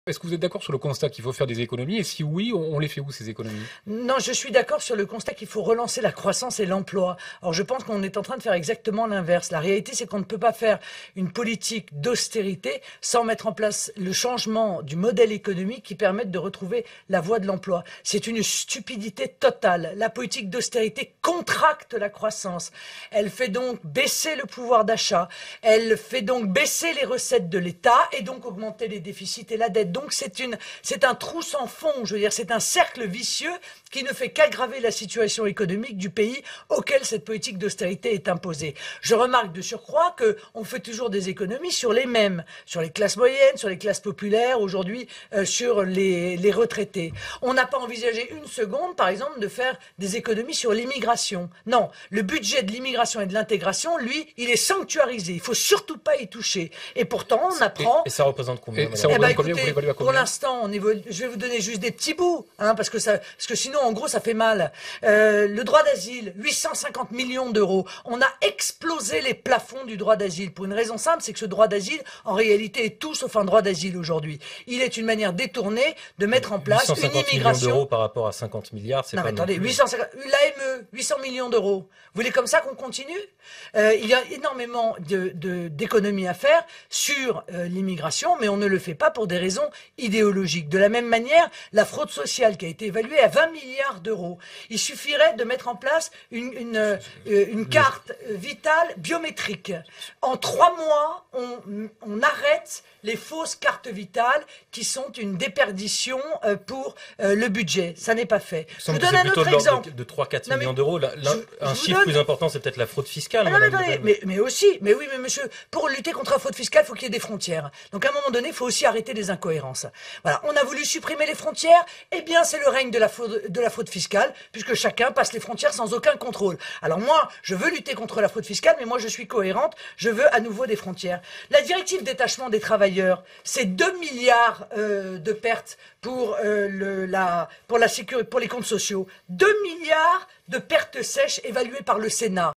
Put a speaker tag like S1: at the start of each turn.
S1: Est-ce que vous êtes d'accord sur le constat qu'il faut faire des économies? Et si oui, on les fait où ces économies?
S2: Non, je suis d'accord sur le constat qu'il faut relancer la croissance et l'emploi. Or, je pense qu'on est en train de faire exactement l'inverse. La réalité, c'est qu'on ne peut pas faire une politique d'austérité sans mettre en place le changement du modèle économique qui permette de retrouver la voie de l'emploi. C'est une stupidité totale. La politique d'austérité contracte la croissance. Elle fait donc baisser le pouvoir d'achat. Elle fait donc baisser les recettes de l'État et donc augmenter les déficits et la dette. Donc c'est un trou sans fond, je veux dire, c'est un cercle vicieux qui ne fait qu'aggraver la situation économique du pays auquel cette politique d'austérité est imposée. Je remarque de surcroît qu'on fait toujours des économies sur les mêmes, sur les classes moyennes, sur les classes populaires, aujourd'hui sur les retraités. On n'a pas envisagé une seconde, par exemple, de faire des économies sur l'immigration. Non, le budget de l'immigration et de l'intégration, lui, il est sanctuarisé. Il faut surtout pas y toucher. Et pourtant, on apprend...
S3: Et ça représente combien?
S2: Pour l'instant, je vais vous donner juste des petits bouts, hein, parce que sinon, en gros, ça fait mal. Le droit d'asile, 850 millions d'euros. On a explosé les plafonds du droit d'asile pour une raison simple, c'est que ce droit d'asile, en réalité, est tout sauf un droit d'asile aujourd'hui. Il est une manière détournée de mettre en place une
S3: 850
S2: immigration.
S3: millions d'euros par rapport à 50 milliards, c'est pas...
S2: Attendez, 850, l'AME, 800 millions d'euros. Vous voulez comme ça qu'on continue? Il y a énormément d'économies à faire sur l'immigration, mais on ne le fait pas pour des raisons idéologiques. De la même manière, la fraude sociale qui a été évaluée à 20 milliards d'euros. Il suffirait de mettre en place une carte vitale biométrique. En 3 mois, on arrête les fausses cartes vitales qui sont une déperdition pour le budget. Ça n'est pas fait. Je vous donne un autre exemple.
S3: De 3-4 millions d'euros. Un chiffre plus important, c'est peut-être la fraude fiscale.
S2: Ah non, mais aussi, mais oui, mais monsieur, pour lutter contre la fraude fiscale, il faut qu'il y ait des frontières. Donc à un moment donné, il faut aussi arrêter les incohérences. Voilà, on a voulu supprimer les frontières, eh bien c'est le règne de la fraude fiscale, puisque chacun passe les frontières sans aucun contrôle. Alors moi, je veux lutter contre la fraude fiscale, mais moi je suis cohérente, je veux à nouveau des frontières. La directive détachement des travailleurs, c'est 2 milliards de pertes pour la sécurité, pour les comptes sociaux. 2 milliards de pertes sèches évaluées par le Sénat.